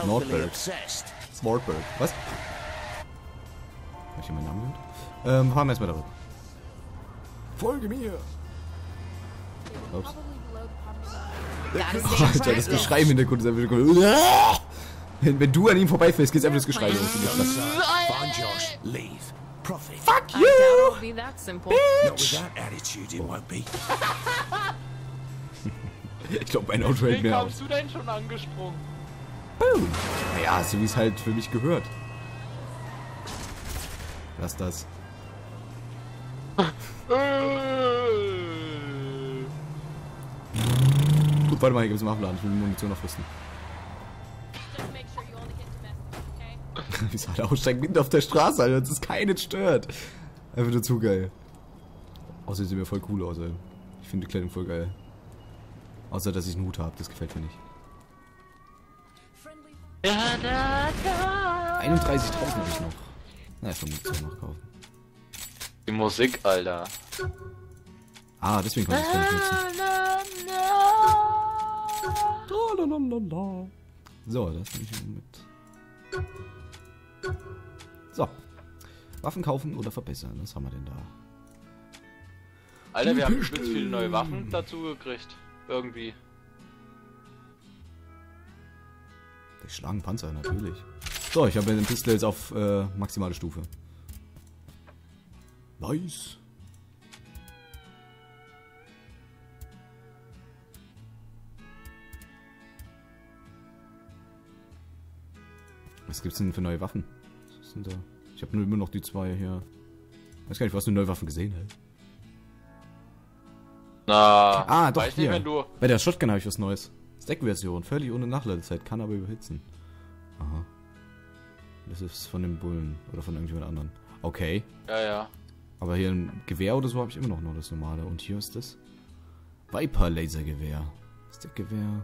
Nordberg. Smartberg. Was? Hab ich hier meinen Namen gehört? Fahren wir erstmal darüber. Folge mir! Ups. Alter, das Geschrei im Hintergrund ist einfach cool. Wenn du an ihm vorbeifährst, geht's einfach das Geschrei los. Fuck you! Bitch! Ich glaube, mein Auto hält mehr aus. Wie kamst du denn schon angesprungen? Boom! Naja, so wie es halt für mich gehört. Lass das. Gut, warte mal, hier gibt's einen Waffenladen. Ich will die Munition aufrüsten. Wie soll er aussteigen mitten auf der Straße, Alter? Das ist keinen stört. Einfach nur zu geil. Außerdem sieht mir voll cool aus, ey. Ich finde die Kleidung voll geil. Außer, dass ich einen Hut habe. Das gefällt mir nicht. 31.000 habe ich noch. Na, ich kann Munition noch kaufen. Die Musik, Alter. Ah, deswegen kann ich es gar nicht nutzen. So, das nehme ich mit. So. Waffen kaufen oder verbessern. Was haben wir denn da? Alter, wir haben übelst viele neue Waffen dazu gekriegt. Irgendwie. Die schlagen Panzer, natürlich. So, ich habe den Pistol jetzt auf maximale Stufe. Nice. Was gibt's denn für neue Waffen? Was sind da? Ich habe nur immer noch die zwei hier. Weiß gar nicht, was du neue Waffen gesehen hast. Na, doch, weiß hier. nicht, wenn du... Bei der Shotgun habe ich was Neues. Stack-Version, völlig ohne Nachladezeit, kann aber überhitzen. Aha. Das ist von dem Bullen oder von irgendjemand anderen. Okay. Ja, ja. Aber hier ein Gewehr oder so habe ich immer noch nur das normale. Und hier ist das Viper-Lasergewehr. Stack-Gewehr.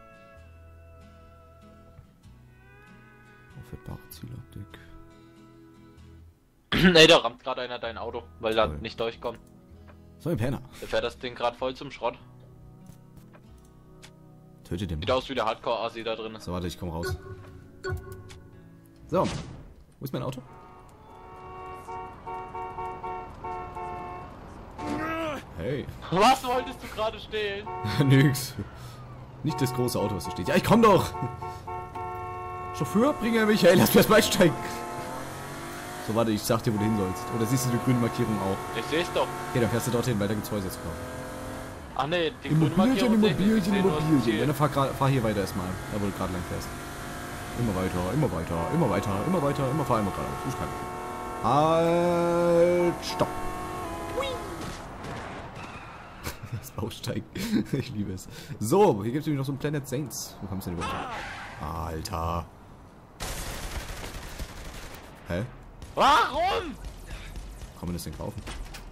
Aufwertbare Zieloptik. Ey, da rammt gerade einer dein Auto, weil er nicht durchkommt. So ein Penner. Der fährt das Ding gerade voll zum Schrott. Töte den. Sieht aus wie der Hardcore-Asi da drin. So, warte, ich komm raus. So. Wo ist mein Auto? Hey. Was wolltest du gerade stehlen? Nix. Nicht das große Auto, was da steht. Ja, ich komm doch! Chauffeur, bringe mich. Hey, lass mich erst mal einsteigen. So, warte, ich sag dir, wo du hin sollst. Oder siehst du die grüne Markierung auch? Ich seh's doch. Okay, dann fährst du dorthin, weil da gibt's Häuser zu kaufen. Ach nee, die grüne Markierung. Immobilien. Dann fahr hier weiter erstmal. Da, wo du gerade lang fährst. Immer weiter, immer weiter, immer weiter, immer weiter, immer fahr immer geradeaus. Ich kann. Halt, stopp. Hui. Das Aussteigen. Ich liebe es. So, hier gibt es nämlich noch so ein Planet Saints. Wo kommst du denn überhaupt? Alter. Hä? Warum? Kann man das denn kaufen?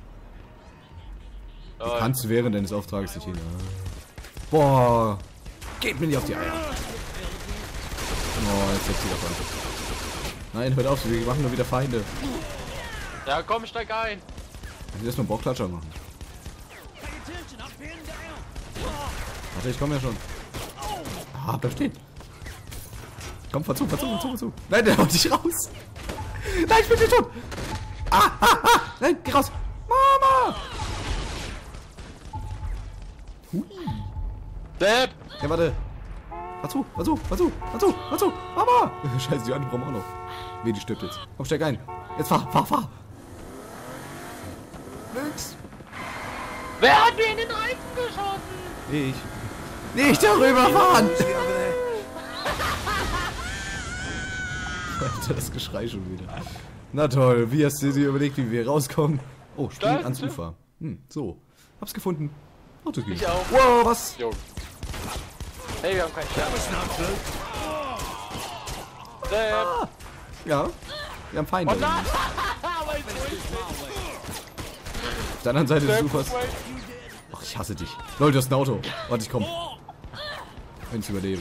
Du kannst während deines Auftrages nicht hin. Boah. Geht mir nicht auf die Eier. Oh, jetzt setzt sie davon. Nein, hört auf, wir machen nur wieder Feinde. Ja, komm, steig ein. Ich will erstmal einen Bauchklatscher machen. Warte, ich komme ja schon. Ah, bleib stehen. Komm, fahr zu. Nein, der haut dich raus. Nein, ich bin nicht tot. Nein, geh raus. Mama. Hui. Depp. Ja, warte. Fahr zu. Mama. Scheiße, die andere brauchen wir auch noch. Wie, die stirbt jetzt. Komm, steig ein. Jetzt fahr. Nix. Wer hat mir in den Reifen geschossen? Ich. Nicht darüber fahren. Alter, das Geschrei schon wieder. Na toll, wie hast du dir überlegt, wie wir rauskommen? Oh, springen ans Ufer. So. Hab's gefunden. Auto geht. Ich auch. Wow, was? Jo. Hey, wir haben keinen Stern. Ja. Wir haben Feinde. Oh nein! Auf der anderen Seite des Ufers. Ach, ich hasse dich. Leute, das ist ein Auto. Warte, ich komm. Wenn ich überlebe.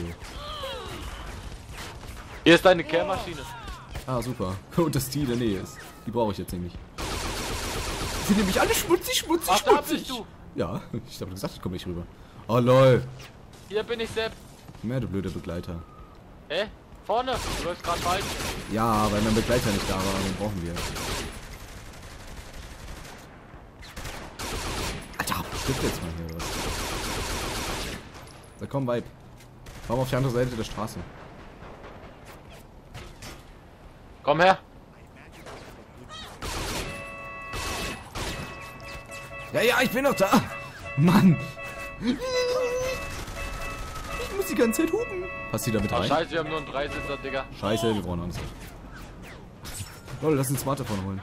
Hier ist deine Kehrmaschine. Ah, super. Und dass die in der Nähe ist. Die brauche ich jetzt nämlich. Die sind nämlich alle schmutzig. Ach, da bist du. Ja, ich hab gesagt, ich komme nicht rüber. Oh, lol. Hier bin ich Sepp. Mehr, du blöder Begleiter. Hä? Vorne, du läufst gerade falsch. Ja, weil mein Begleiter nicht da war, den brauchen wir. Alter, stimmt jetzt mal hier was. Da komm, Vibe. Komm auf die andere Seite der Straße. Komm her. Ja, ja, ich bin noch da. Mann. Ich muss die ganze Zeit hupen. Passt die da mit Oh, rein? scheiße, wir haben nur einen Dreisitzer, Digga. Scheiße, wir brauchen alles. Lol, lass uns Smartphone holen.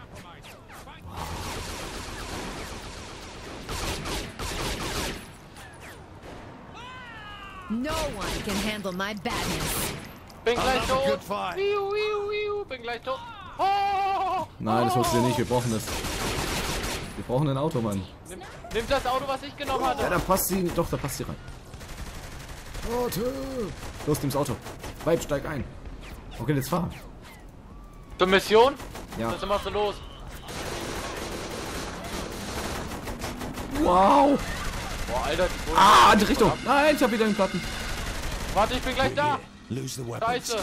No one can handle my badness. Bin gleich Another tot. good fight. Wiu, wiu, wiu. Bin gleich tot. Oh! Nein, das holst du dir nicht. Wir brauchen das. Wir brauchen ein Auto, Mann. Nimm das Auto, was ich genommen hatte. Ja, da passt sie. Doch, da passt sie rein. Auto. Los, nimm's Auto. Vibe, steig ein. Okay, jetzt fahr. Zur Mission? Ja. Was machst du los? Wow. Boah, Alter, die Bullen. Ah, andere Richtung. Nein, ich hab wieder einen Platten. Warte, ich bin gleich da. Lose the weapons. Scheiße.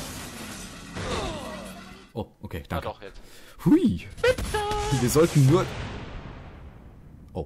Oh, okay, Ah, danke. doch, jetzt. Hui. Wir sollten nur... Oh.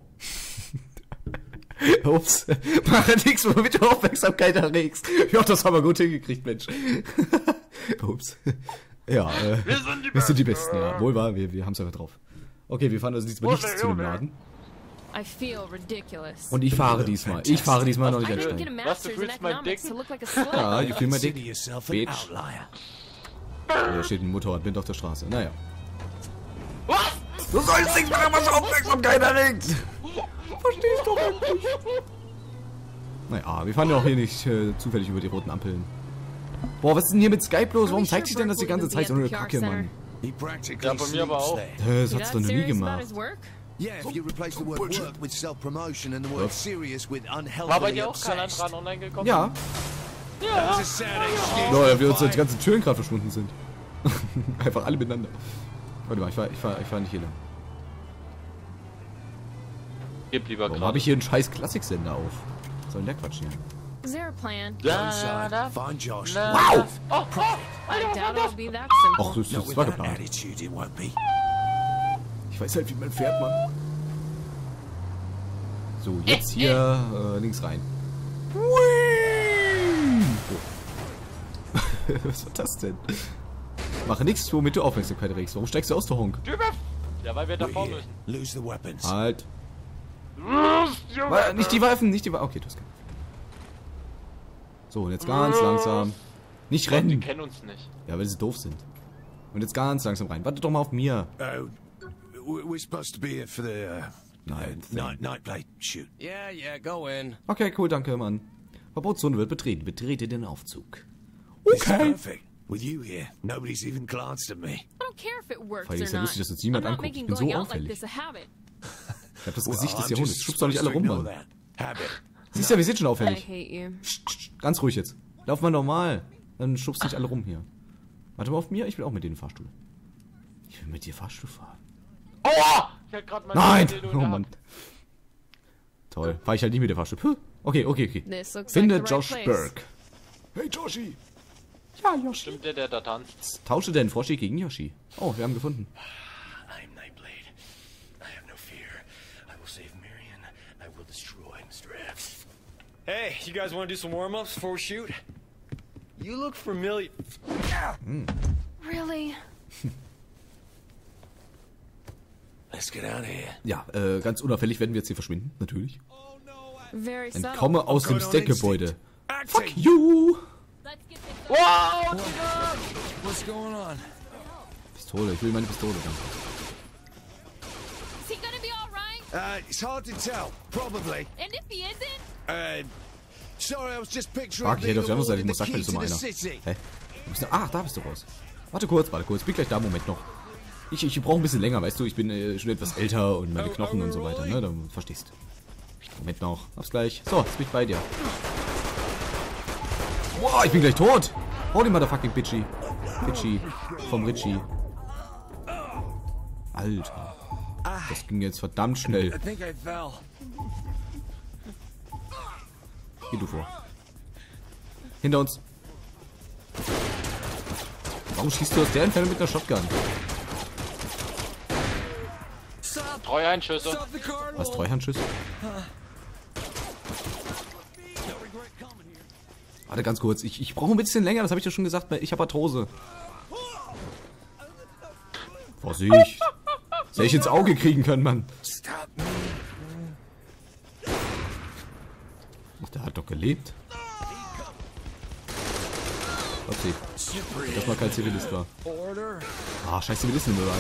Ups. Mach nix, womit du Aufmerksamkeit erregst. Ja, das haben wir gut hingekriegt, Mensch. Ups. Ja, wir sind die Besten, ja. Wohl wahr, wir haben's einfach drauf. Okay, wir fahren also diesmal nicht zu dem Laden. I feel ridiculous. Und ich fahre diesmal. Ich fahre diesmal noch nicht I an didn't get a Stein. master's in fühlst mein economics Dicken? to look like a slut. Ja, ich fühle mal Consider dick. yourself an Bitch. outlier. Hier steht ein Motorrad, bin auf der Straße. Naja. Was? Du sollst nicht machen, was Aufmerksamkeit erregt. Versteh ich doch endlich. Naja, wir fahren ja auch hier nicht zufällig über die roten Ampeln. Boah, was ist denn hier mit Skype los? Warum zeigt sich denn das die ganze Zeit so eine Kacke, Mann? He practically Ja, bei mir aber sleeps auch. there. Das You're hat's that doch noch nie serious about gemacht. his work? Yeah, if you replace the word work with self-promotion and the word serious with War bei unhealthily dir auch kein obsessed. anderer online gekommen? Ja. That's a sad excuse. Naja, wir uns die ganzen Türen gerade verschwunden sind. Einfach alle miteinander. Warte mal, ich fahr nicht hier lang. Gib lieber Warum habe gerade. ich hier einen scheiß Klassiksender auf? Was soll denn der Quatsch hier? Is there a plan? Go inside, find Josh. Wow! Oh, oh, I doubt it'll be that Ach, simple. das, No, das with war that geplant. attitude, it won't be. Ich weiß halt, wie man fährt, Mann. So, jetzt hier links rein. Oh. Was war das denn? Mache nichts, womit du Aufmerksamkeit erregst. Warum steigst du aus, der Honk? ja, weil wir da We're vorne here. müssen. Lose the weapons. Halt. Nicht die Waffen, nicht die Waffen. Okay, du hast keine. So, und jetzt ganz langsam. Nicht Die rennen. kennen uns nicht. Ja, weil sie doof sind. Und jetzt ganz langsam rein. Warte doch mal auf mir. We're supposed to be here for the Nein. night play shoot. Yeah, yeah, go in. Okay, cool, danke, Mann. Verbotszone wird betreten. Betrete den Aufzug. This is Okay. perfect. With you here, nobody's even glanced at me. I don't care if it works Vor allem or ist ja not. lustig, dass uns niemand I'm not anguckt. Ich making bin so going out like auffällig. this a habit. Ich hab das Gesicht des I'm Jahrhunderts. just Schubst doch nicht alle supposed rum, to ignore Mann. that. Habit. Siehst ja, wir sind schon I auffällig. hate you. Ganz ruhig jetzt. Lauf mal normal. Dann schubst nicht alle rum hier. Warte mal auf mir, ich will auch mit dir in den Fahrstuhl. Ich will mit dir Fahrstuhl fahren. Aua! Ich hab grad mein Nein! Dildo in Oh der Mann. Hand. Toll. Fahr ich halt nie mit der Fahrstuhl. Puh. Okay. This looks Finde like the right Josh place. Burke. Hey Joshi. Ja, Yoshi. Stimmt der da tanzt? Tausche deinen Froschig gegen Yoshi. Oh, wir haben gefunden. I'm Nightblade. I have no fear. I will save Marion. I will destroy Mr. F. Hey, you guys want to do some warm-ups before we shoot? You look familiar. Really? Let's get out of here. Ja, ganz unauffällig werden wir jetzt hier verschwinden. Natürlich. Very subtle. Entkomme aus dem Going on Stack-Gebäude. instinct. Fuck Acting. you! Let's get this Wow! What's going on? Pistole, ich will meine Pistole dann. Is he gonna be alright? It's hard to tell. Probably. And if he isn't? Sorry, I was just picturing Fuck, ich hätte auf der being anderen Seite, awarded ich muss the sagen, key ist immer to the einer. city. Hä? Wo bist du? Ach, da bist du raus. Warte kurz. Bin gleich da, Moment noch. Ich brauche ein bisschen länger, weißt du, ich bin schon etwas älter und meine Knochen und so weiter, ne, dann verstehst. Moment noch, hab's gleich. So, jetzt bin ich bei dir. Boah, ich bin gleich tot. Holy motherfucking bitchy. Bitchy vom Richie. Alter. Das ging jetzt verdammt schnell. I think I fell. Geh du vor. Hinter uns. Warum schießt du aus der Entfernung mit einer Shotgun? Treuhandschüsse. Was, Treuhandschüsse? Warte ganz kurz, ich brauche ein bisschen länger, das habe ich ja schon gesagt, ich habe Arthrose. Vorsicht. Das hätte ich ins Auge kriegen können, Mann. Ach, der hat doch gelebt. Okay. Das war kein Zivilist war. Ah, scheiß Zivilisten überall.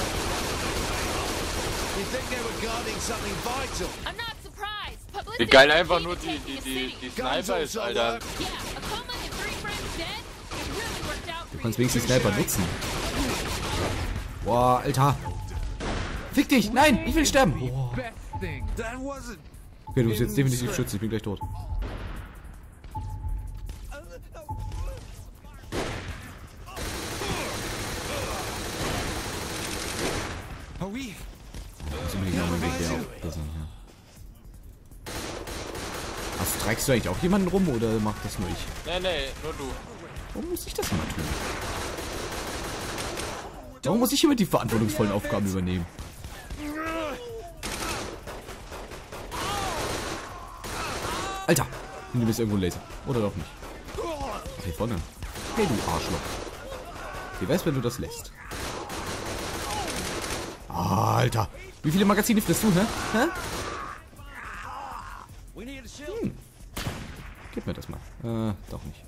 Wie geil einfach nur die Sniper ist, Alter. Du kannst wenigstens die Sniper nutzen. Boah, Alter. Fick dich! Nein! Ich will sterben! Boah. Okay, du musst jetzt definitiv schützen, ich bin gleich tot. Was, treibst du eigentlich auch jemanden rum oder macht das nur ich? Nee, nur du. Warum muss ich das immer tun? Warum muss ich immer die verantwortungsvollen Aufgaben übernehmen? Alter! Hier ist irgendwo ein Laser. Oder doch nicht. Ach, hier vorne. Hey, du Arschloch. Wie wär's, wenn du das lässt? Alter! Wie viele Magazine frisst du, hä? Gib mir das mal. Doch nicht.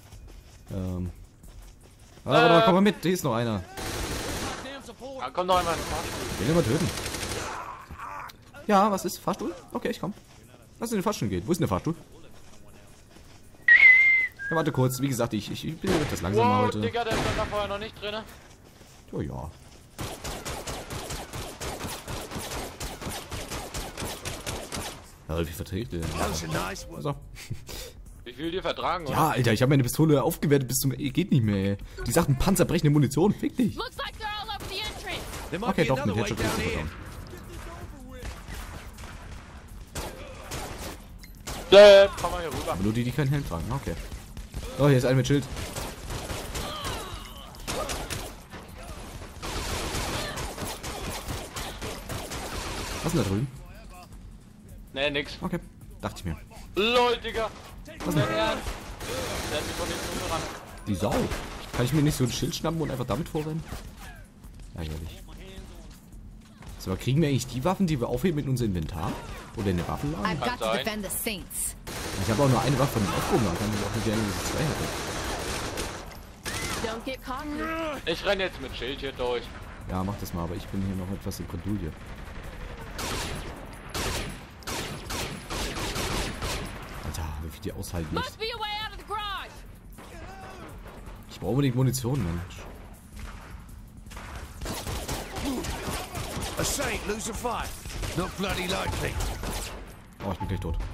Warte mal, komm mal mit. Hier ist noch einer. Da kommt noch einmal ein Fahrstuhl. Ich will ihn mal töten. Ja, was ist? Fahrstuhl? Okay, ich komm. Lass uns in den Fahrstuhl gehen. Wo ist denn der Fahrstuhl? Ja, warte kurz. Wie gesagt, ich bin etwas langsamer Wow, heute. Digga, der stand da vorher noch nicht drin. Oh ja. Ja, wie verträgt der? So. Wie viel dir vertragen, oder? Ja, Alter, ich habe meine Pistole aufgewertet bis zum... Geht nicht mehr, ey. Die Sachen panzerbrechende Munition. Fick dich. Okay, doch, mit Headshot ist super down. Komm mal hier rüber. Aber nur die keinen Helm tragen. Okay. Oh, hier ist einer mit Schild. Was ist denn da drüben? Nee, nix. Okay, dachte ich mir. LOL, Digga. Was denn? Der hat mich von hinten umgerannt. Die Sau. Kann ich mir nicht so ein Schild schnappen und einfach damit vorrennen? Ärgerlich. So, aber kriegen wir eigentlich die Waffen, die wir aufheben in unser Inventar? Oder in den Waffenladen? I've got to sein. defend the Saints. Ich habe auch nur eine Waffe von den aufgehoben, dann kann ich auch nicht gerne diese zwei hatte. Don't get cocky. Ich renn jetzt mit Schild hier durch. Ja, mach das mal, aber ich bin hier noch etwas in Bredouille. Alter, wie viel die aushalten nicht. Must be a way out of the garage. Ich brauche unbedingt Munition, Mensch. A saint lose a fight. Not bloody likely. Oh, ich bin gleich tot.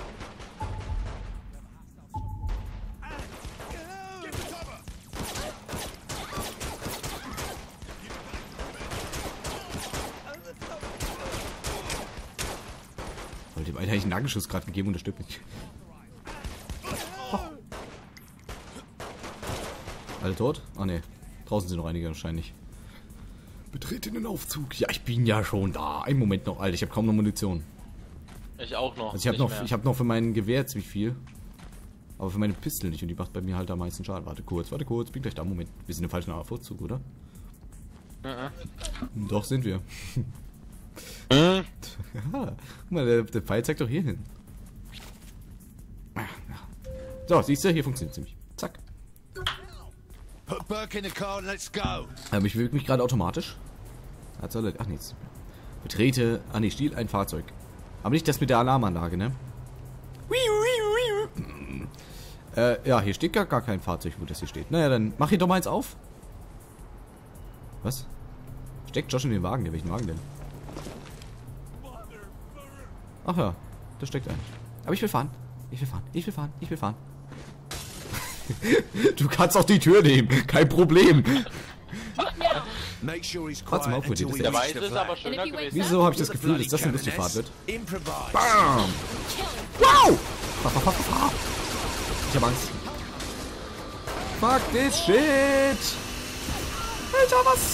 Dem einen habe ich einen Nagelschuss gerade gegeben und der stirbt nicht. Oh. Alle tot? Ah ne. Draußen sind noch einige wahrscheinlich. Betrete den Aufzug. Ja, ich bin ja schon da. Einen Moment noch, Alter. Ich habe kaum noch Munition. Ich auch noch. Also ich habe noch für mein Gewehr ziemlich viel. Aber für meine Pistole nicht. Und die macht bei mir halt am meisten Schaden. Warte kurz. Bin gleich da. Moment. Wir sind im falschen Aufzug, oder? Doch, sind wir. Ja, guck mal, der Pfeil zeigt doch hier hin. So, siehst du, hier funktioniert ziemlich. Zack. Put Burke in the car and let's go. Ich bewege mich gerade automatisch. Ach nichts. Betrete. Ah ne, Stiel ein Fahrzeug. Aber nicht das mit der Alarmanlage, ne? Ja, hier steht gar kein Fahrzeug, wo das hier steht. Naja, dann mach hier doch mal eins auf. Was? Steckt Josh in den Wagen? Ja, welchen Wagen denn? Ach ja, da steckt ein. Aber ich will fahren. Ich will fahren. Du kannst auch die Tür nehmen. Kein Problem. Make sure he's Warte mal, quiet until we Der reach Weiß the ist aber flag. schöner gewesen. Wieso habe ich das Gefühl, dass das eine lustige Fahrt wird? Improvise. Bam! Wow! Ich hab Angst. Fuck this shit! sicher was.